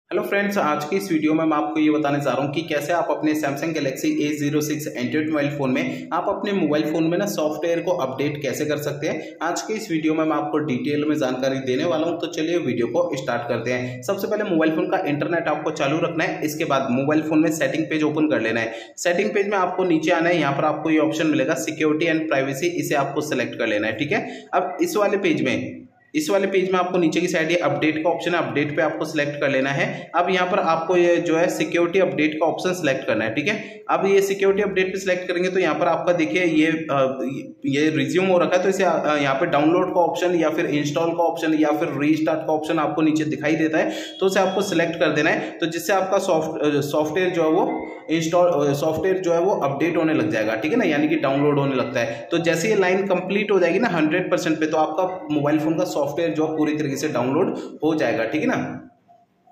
Hello friends, आज की इस वीडियो में मैं आपको ये बताने जा रहा हूँ कि कैसे आप अपने Samsung Galaxy A06 Android mobile phone में आप अपने मोबाइल फोन में ना सॉफ्टवेयर को अपडेट कैसे कर सकते हैं। आज के इस वीडियो में मैं आपको डिटेल में जानकारी देने वाला हूँ। तो चलिए वीडियो को स्टार्ट करते हैं। सबसे पहले मोबाइल फोन का इंटरनेट आपको चालू रखना है। इसके बाद मोबाइल फोन में सेटिंग पेज ओपन कर लेना है। सेटिंग पेज में आपको नीचे आना है। यहाँ पर आपको ये ऑप्शन मिलेगा सिक्योरिटी एंड प्राइवेसी, इसे आपको सेलेक्ट कर लेना है। ठीक है, अब इस वाले पेज में आपको नीचे की साइड ये अपडेट का ऑप्शन है, अपडेट पे आपको सिलेक्ट कर लेना है। अब यहाँ पर आपको ये जो है सिक्योरिटी अपडेट का ऑप्शन सिलेक्ट करना है। ठीक है, अब ये सिक्योरिटी अपडेट पे सिलेक्ट करेंगे तो यहाँ पर आपका देखिए ये रिज्यूम हो रखा है। तो इसे यहाँ पे डाउनलोड का ऑप्शन या फिर इंस्टॉल का ऑप्शन या फिर रीस्टार्ट का ऑप्शन आपको नीचे दिखाई देता है। तो उसे आपको सिलेक्ट कर देना है, तो जिससे आपका सॉफ्टवेयर जो है वो अपडेट होने लग जाएगा। ठीक है ना, यानी कि डाउनलोड होने लगता है। तो जैसे ये लाइन कंप्लीट हो जाएगी ना 100% पे, तो आपका मोबाइल फोन का सॉफ्टवेयर जो पूरी तरीके से डाउनलोड हो जाएगा। ठीक है ना।